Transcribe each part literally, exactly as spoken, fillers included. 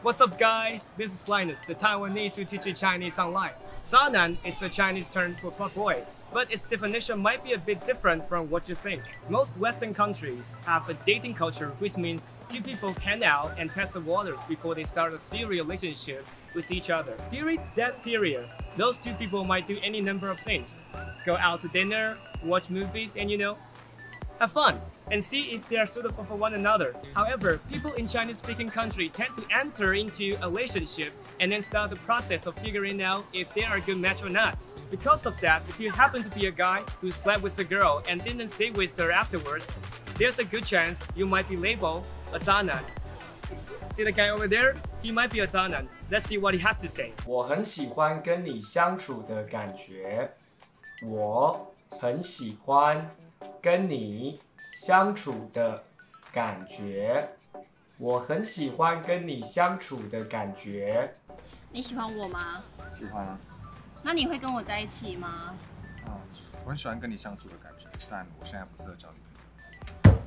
What's up, guys? This is Linus the Taiwanese who teaches Chinese online. 渣男 is the Chinese term for fuckboy, but its definition might be a bit different from what you think. Most Western countries have a dating culture, which means two people hang out and test the waters before they start a serious relationship with each other. During that period, those two people might do any number of things. Go out to dinner, watch movies, and you know, have fun and see if they are suitable for one another. However, people in Chinese-speaking countries tend to enter into a relationship and then start the process of figuring out if they are a good match or not. Because of that, if you happen to be a guy who slept with a girl and didn't stay with her afterwards, there's a good chance you might be labeled a 渣男. See the guy over there? He might be a 渣男. Let's see what he has to say. 我很喜欢跟你相处的感觉。我很喜欢跟你相处的感觉。我很喜欢跟你相处的感觉。 你喜欢我吗？ 喜欢啊。 那你会跟我在一起吗？ 嗯，我很喜欢跟你相处的感觉，但我现在不适合交女朋友。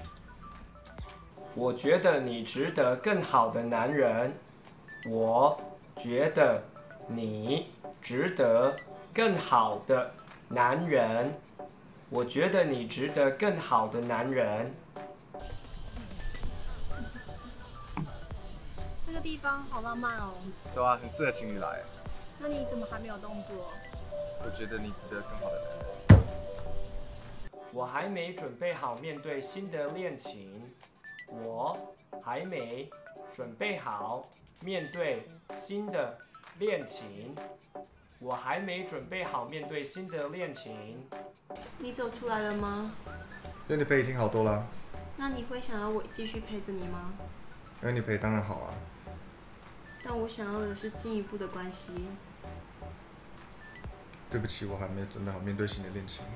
我觉得你值得更好的男人。我觉得你值得更好的男人。我觉得你值得更好的男人。 这个地方好浪漫哦。 对啊，很适合情侣来。 那你怎么还没有动作？ 我觉得你值得更好的男人。 我还没准备好面对新的恋情。我还没准备好面对新的恋情。我还没准备好面对新的恋情。 你走出来了吗？ 有你陪已经好多了。 那你会想要我继续陪着你吗？ 有你陪当然好啊。 但我想要的是进一步的关系。 对不起，我还没准备好面对新的恋情。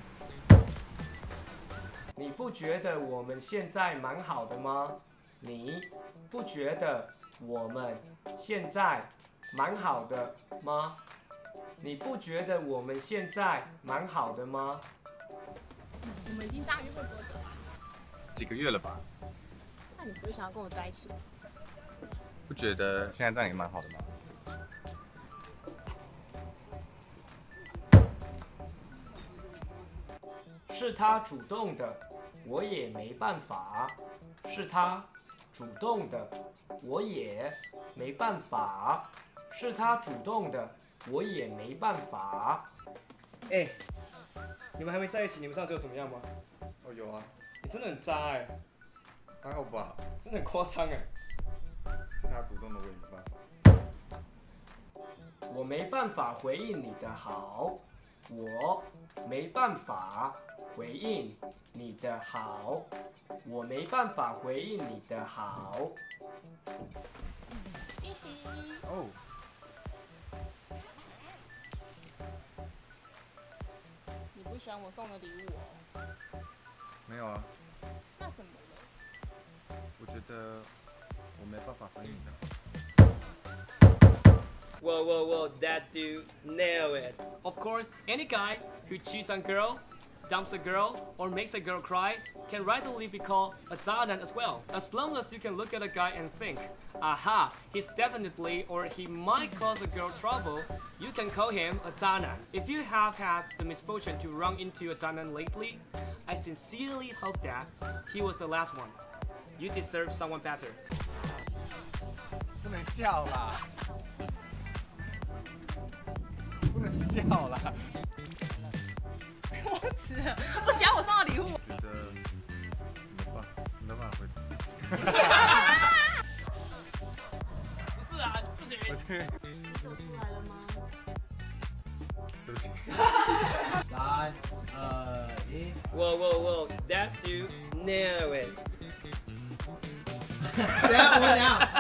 你不觉得我们现在蛮好的吗？你不觉得我们现在蛮好的吗？你不觉得我们现在蛮好的吗？ 我们已经这样约会多久了？ 几个月了吧？ 那你不会想要跟我在一起？ 不觉得现在这样也蛮好的吗？ 是他主动的，我也没办法。是他主动的，我也没办法。是他主动的。我也没办法。 哎、欸，你们还没在一起，你们上次有怎么样吗？ 哦，有啊。 你真的很渣哎、欸。 还好吧。 真的很夸张哎。 是他主动的，我也没办法。 我没办法回应你的好。我没办法回应你的好。我没办法回应你的好。 惊喜！ 哦。 你不喜欢我送的礼物哦？ 没有啊。 那怎么了？ 我觉得我没办法回应你的。 Whoa, whoa, whoa, that dude nailed it. Of course, any guy who cheats on a girl, dumps a girl, or makes a girl cry can rightfully be called a 渣男 as well. As long as you can look at a guy and think, aha, he's definitely or he might cause a girl trouble, you can call him a 渣男. If you have had the misfortune to run into a 渣男 lately, I sincerely hope that he was the last one. You deserve someone better. 不能笑啦。不能笑啦！ 我吃了，不喜欢我送的礼物。 我觉得没办法，没办法回答。 不自然，不行。 你走出来了吗？ 对不起。 三、二、一。 Whoa, whoa, whoa! That dude nailed it. 怎样？我怎样？